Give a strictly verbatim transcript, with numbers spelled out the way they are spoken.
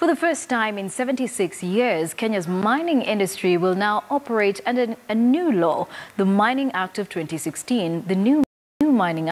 For the first time in seventy-six years, Kenya's mining industry will now operate under a new law, the Mining Act of twenty sixteen. The new New Mining